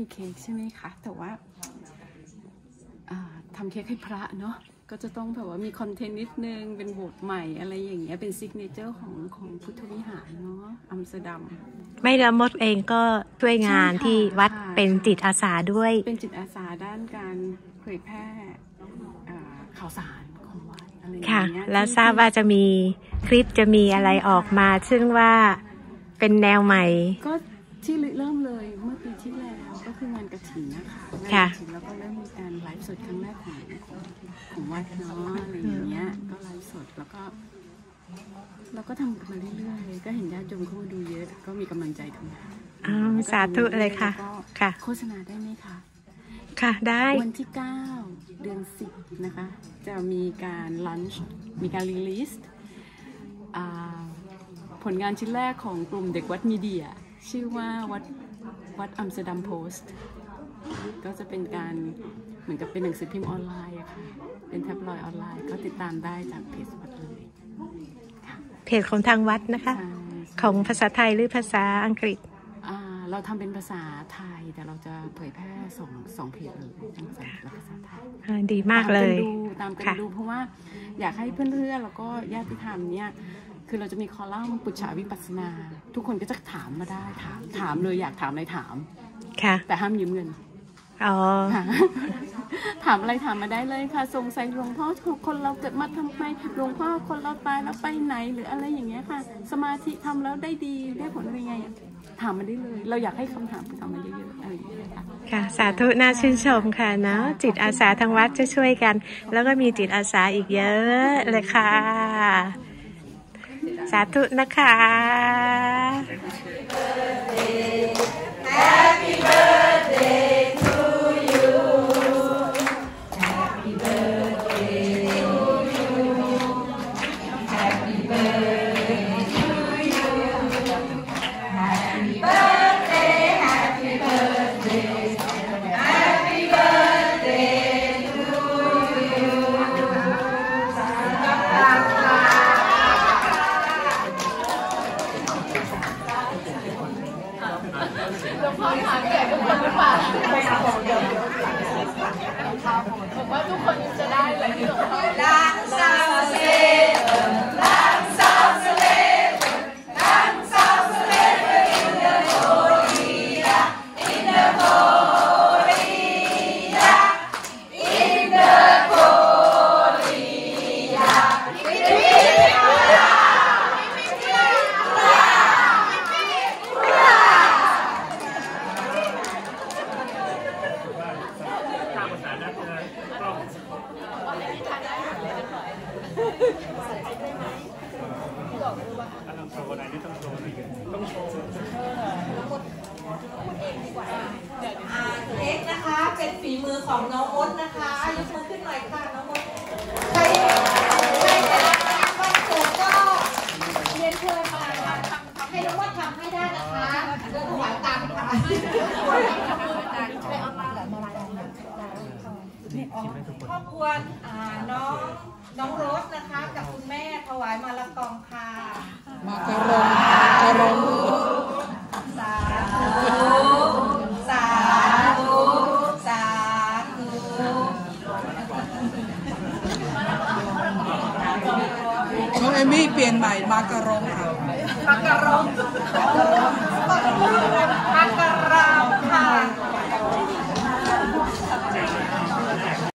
มีเค้กใช่ไหมคะแต่ว่าทำเค้กให้พระเนาะก็จะต้องแบบว่ามีคอนเทนต์นิดนึงเป็นบทใหม่อะไรอย่างเงี้ยเป็นซิกเนเจอร์ของพุทธวิหารเนาะอัมสเตอร์ดัมไม่ละมดเองก็ช่วยงานที่วัดเป็นจิตอาสาด้วยเป็นจิตอาสาด้านการเผยแพร่ข่าวสารของวัดอะไรอย่างเงี้ยแล้วทราบว่าจะมีคลิปจะมีอะไรออกมาซึ่งว่าเป็นแนวใหม่ก็ที่เริ่มเลยเมื่อปีที่แล้วก็คืองานกฐินนะคะงานกฐินแล้วก็เริ่มมีการไลฟ์สดครั้งแรกของวัดเนาะอะไรอย่างเงี้ยก็ไลฟ์สดแล้วก็ทำกันมาเรื่อยๆก็เห็นญาติโยมเข้ามาดูเยอะก็มีกำลังใจทำงานสาธุเลยค่ะค่ะโฆษณาได้ไหมคะค่ะได้วันที่9 เดือน 10นะคะจะมีการลันช์มีการรีลิสต์ผลงานชิ้นแรกของกลุ่มเด็กวัดมีเดียชื่อว่าวัดอัมสเตอร์ดัมโพสต์ก็จะเป็นการเหมือนกับเป็นหนังสือพิมพ์ออนไลน์อะค่ะเป็นแท็บลอยด์ออนไลน์ก็ติดตามได้จากเพจวัดเลยเพจของทางวัดนะคะของภาษาไทยหรือภาษาอังกฤษเราทำเป็นภาษาไทยแต่เราจะเผยแพร่สองเพจเลยทั้งภาษาและภาษาไทยดีมากเลยตามกันดูเพราะว่าอยากให้เพื่อนๆแล้วก็ญาติธรรมเนี่ยคือเราจะมีคอลัมน์ปุจฉาวิปัสสนาทุกคนก็จะถามมาได้ถามเลยอยากถามอะไรถามค่ะแต่ห้ามยืมเงินถามอะไรถามมาได้เลยค่ะสงสัยหลวงพ่อคนเราเกิดมาทำไมหลวงพ่อคนเราตายแล้วไปไหนหรืออะไรอย่างเงี้ยค่ะสมาธิทำแล้วได้ดีได้ผลอะไรไงถามมาได้เลยเราอยากให้คำถามถามมาเยอะๆอะไรอย่างเงี้ยค่ะสาธุน่าชื่นชมค่ะเนาะจิตอาสาทางวัดจะช่วยกันแล้วก็มีจิตอาสาอีกเยอะเลยค่ะสาธุนะคะ Happy birthday to you Happy birthday to you Happy birthday to you Happy birthday Happy birthday Happy birthday to you หลวงพ่อถามแก่ทุกคนหรือเปล่าผมว่าทุกคนจะได้เลยที่หลวงพ่อล้างสาวเสล้างสาวเสล้างสาวเสลอินเดอร์โครียาอินเดอร์โครียาอินเดอร์โครียาเค้กนะคะเป็นฝีมือของน้องมดนะคะยกมือขึ้นหน่อยค่ะน้องมดใครจะวันเกิดก็เรียนเชิญมาให้น้องมดทำให้ได้นะคะเดินถวายตังค์ค่ะครอบครัวน้องโรสนะคะกับคุณแม่ถวายมาละกองค่ะมาการงสาธุน้องเอมี่เปลี่ยนใหม่มาการงค่ะมาการง